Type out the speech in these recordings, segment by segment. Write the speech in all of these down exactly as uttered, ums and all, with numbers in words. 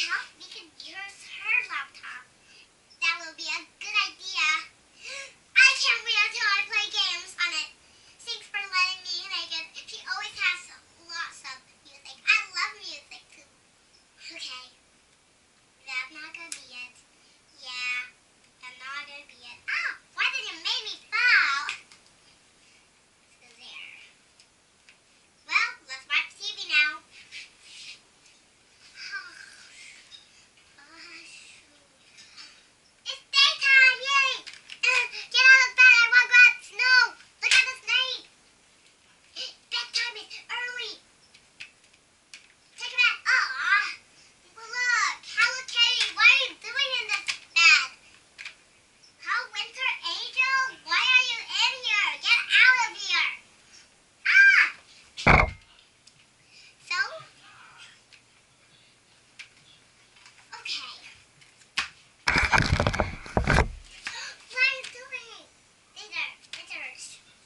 laptop? We could use her laptop. That will be a good idea. I can't wait until I play games on it. Thanks for letting me make it. She always has lots of music. I love music too. Okay. That's not gonna be it. Yeah. That's not gonna be it. Ah! Why did you make me fall? So there. Well, let's watch T V now. It's daytime! Yay! Uh, get out of bed! I want to go out snow! Look at the snake! Bedtime is early! Take a bath! Aw! Well, look! Hello Kitty! What are you doing in this bed? How Winter Angel? Why are you in here? Get out of here! Ah! So? Okay. What are you doing? These are visitors.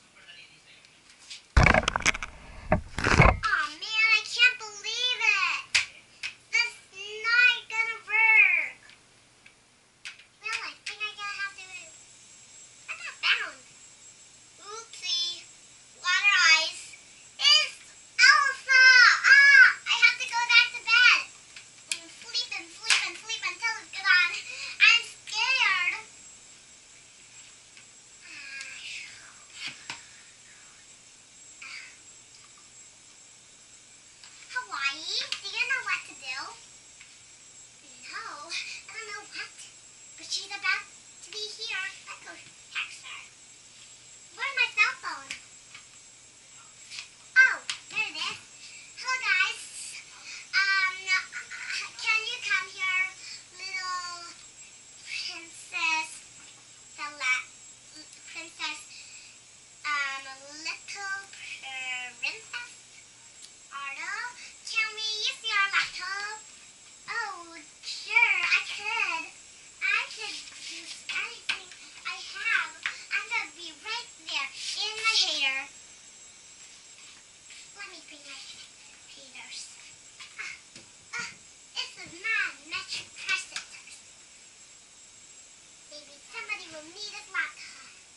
Oh man, I can't believe it. This is not gonna work. Well, I think I'm gonna have to. I got bound. Oopsie. Water ice. It's Elsa. Ah, I have to go back to bed. And sleep and sleep and sleep until it's gone. I'm scared. Hawaii, do you know what to do? No, I don't know what. But she's about to be here. Let's go text her. Where's my cell phone? Oh, there it is. Hello guys. Um, can you come here, little princess? The la princess. Um, little princess. Ardo, can we use your laptop? Oh, sure, I could. I could use anything I have. I'm gonna be right there in my hater. Let me bring my haters. Ah, ah, this is my metric processors. Maybe somebody will need a laptop.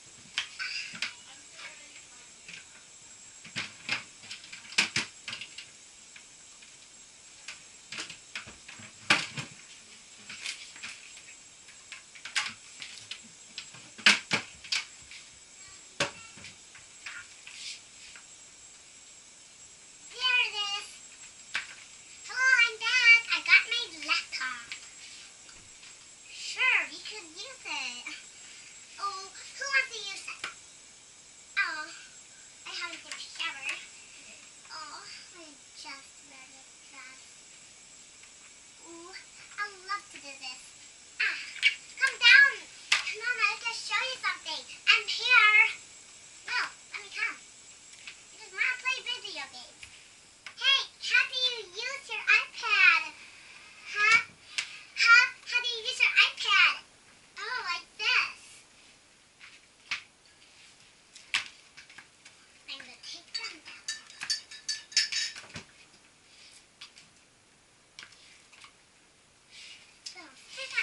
There it is. Hello, I'm back. I got my laptop. Sure, we could use it. Oh, who wants to use it? Oh, I haven't taken a shower. Oh, I just wear this dress. Ooh, I love to do this. Ah, come down. Come on, I can show you something. I'm here. No, let me come. I just want to play video games. Hey, how do you use your iPad? Huh? Huh? How do you use your iPad? Oh, like this. I'm going to take them down. So, here's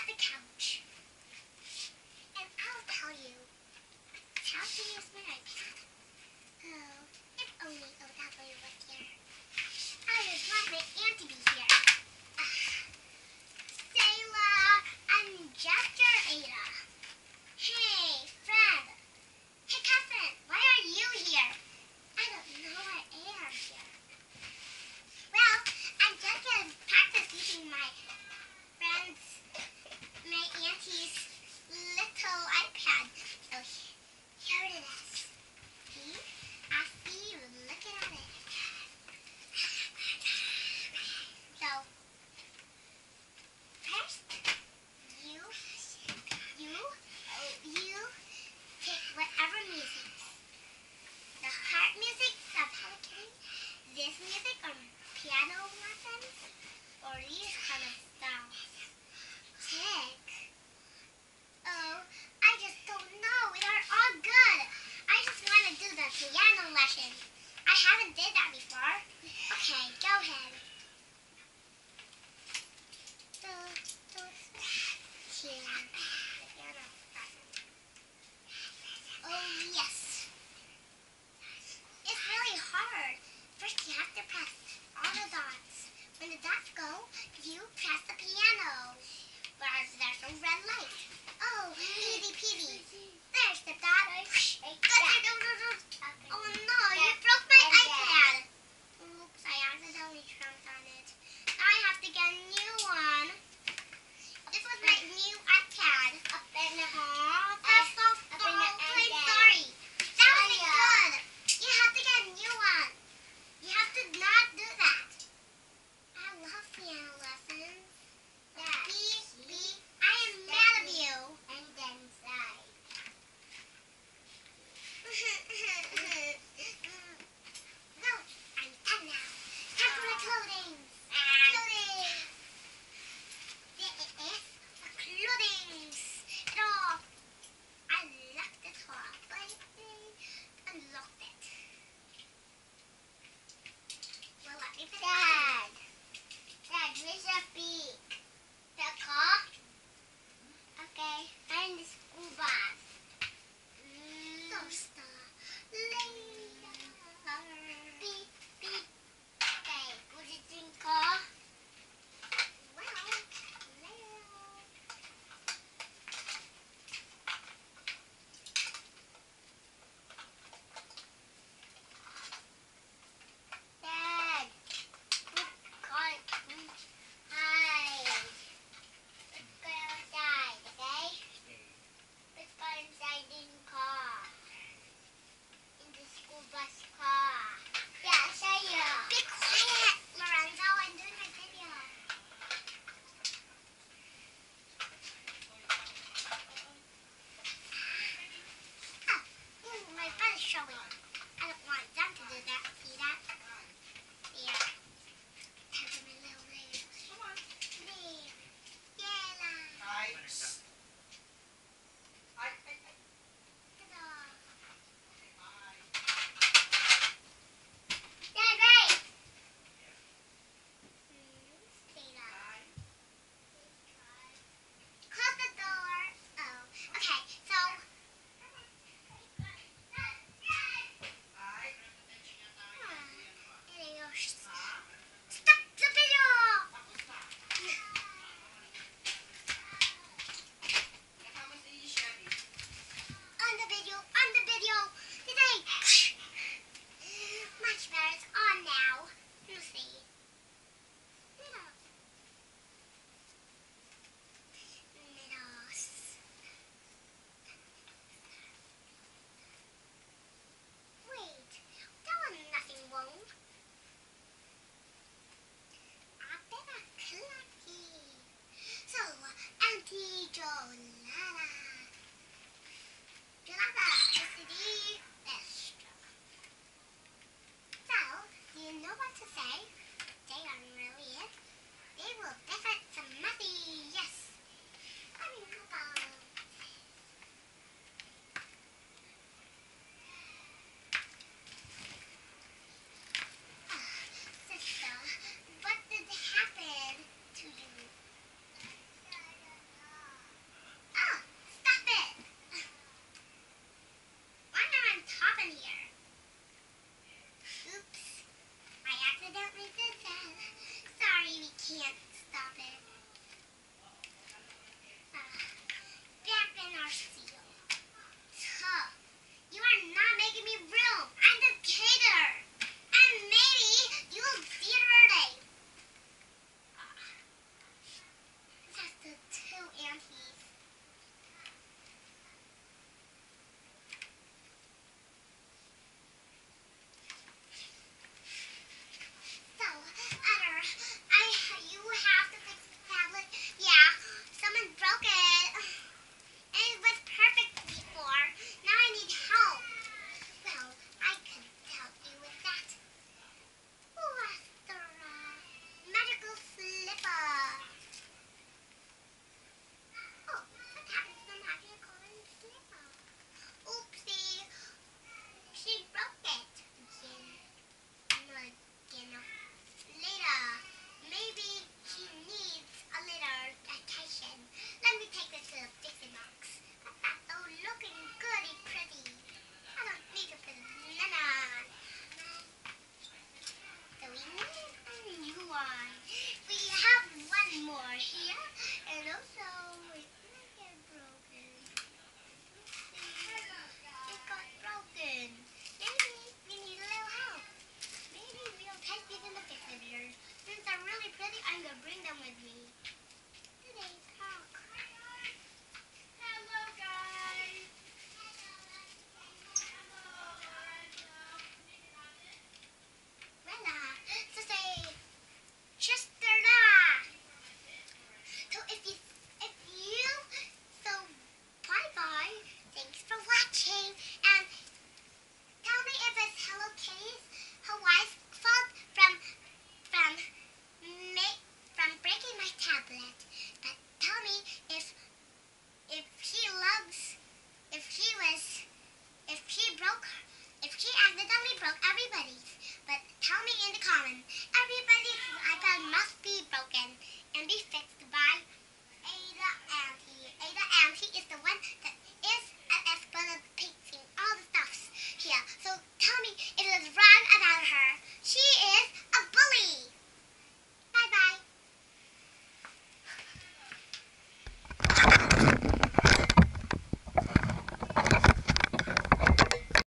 tablet. But tell me,